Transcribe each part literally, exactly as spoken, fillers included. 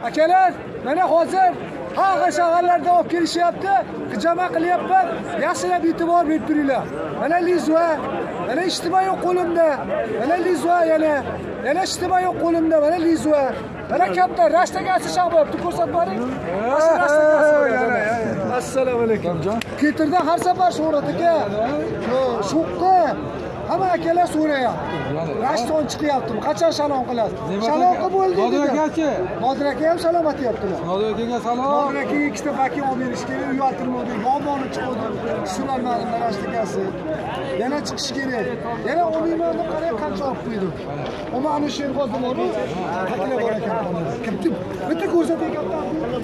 Akalar, mana hozir har shaharlardan olib kelishyapti, qijama qilyapman. Yaxshilab e'tibor berib turinglar. Mana lizva, mana ijtimoiy yo'q qo'limda. Mana lizva yana, yana ijtimoiy yo'q qo'limda, mana lizva. Mana katta rashtagasi shahbobni ko'rsatib boring. Assalomu alaykum. Ketirda har safar Shuhrat aka. Shuqqa hamma akalar so'rayapti. Rashton chiqyaptimi? Qachon salom qilasiz? Salom qilib bo'ldi. Nodir aka-chi. Nodir aka ham salom aytyaptilar. Nodir akaga salom. Nodir akaga ikkita vakin olib berish kerak, uyaltirmadi. Yomoni chiqdi. Tushirolmadim rashtakasi. Yana chiqish kerak. Yana olmayman deb qarab qancha olib qo'ydim. Ona ana shu yerga borib, qatla bor ekan. Kimdir? Bitta ko'rsating katta.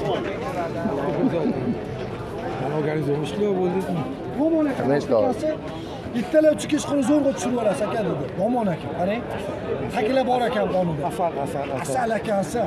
Organizm ishlar bo'ldimi? Yomon ekan. Bittalar uch kechqurun zo'rg'a tushirib olasiz aka dedi. Yomon ekan. Qarang. Takla bor ekan qonida. Asal, asal, asal ekan, asal.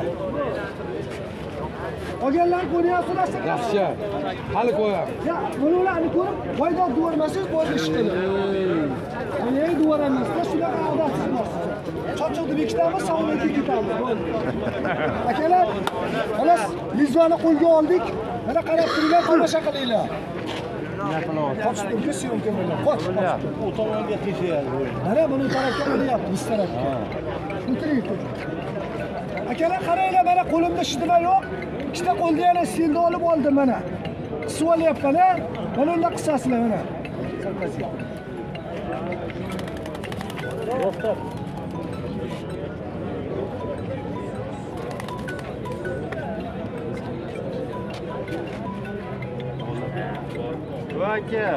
Olganlar ko'ryapsizlar aka. Yaxshi. Hali qo'yam. Ya, bularni ko'rib, voydod duvarmasiz bo'ldi ish qilib. Ey duvaramizda shunaqa odatsiz borsiz. Chochoqni bekitamiz, savunga ketamiz. Akalar, xolos, lizvani qo'lga oldik. Mana qarab turinglar, tomosha qilinglar. Qochib syomka bilan. Qoch. U tomonga teshayapti. Mana buni tarafga qilyapti, biz tarafga. O'tiring. Akalar qaranglar, mana qo'limda shidima yo'q. Ikkita qo'lga yana silni olib oldim mana. Qisib olyapman, ha? Mana unda qisasizlar mana. To'xtab. Aka.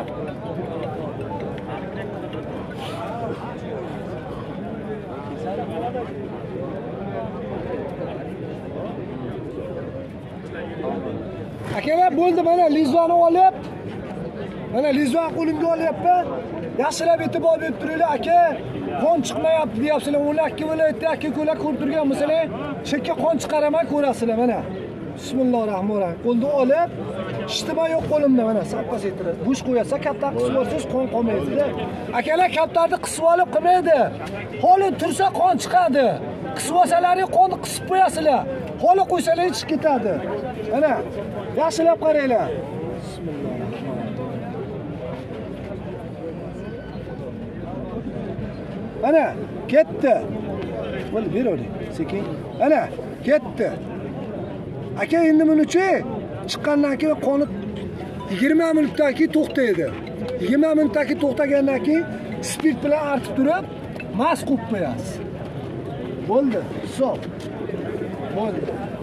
Akalar bo'ldi, mana lizvani olib, mana lizvani qo'limga olyapman. Yaxshilab e'tibor berib turinglar, aka. Qon chiqmayapti deyapsizlar. O'nakki viloyatda aka ko'lar ko'rib turgan bo'lsalar, chekka qon chiqaraman ko'rasizlar mana. Bismillahirrohmanirrohim. Qo'lni olib, ijtimoiy yo'q qo'limda mana sappas ettirib. Bush qo'yasa katta qisib olsangiz qon qolmaydi. Akalar kaptarni qisib olib qilmaydi. Holi tursa qon chiqadi. Qisib olsalaring qonni qisib qo'yasizlar. Holi qo'ysalaring chiqib ketadi. Mana yaxshilab qaranglar. Bismillahirrohmanirrohim. Mana ketdi. Bo'ldi, beravering. Sekin. Mana ketdi. Aka endi buni-chi chiqqandan keyin qoni yigirma minutdan keyin to'xtaydi. yigirma minutdan keyin to'xtagandan keyin spirt bilan artib turib, mas qo'yib qo'yasiz. Bo'ldi, hisob. Bo'ldi.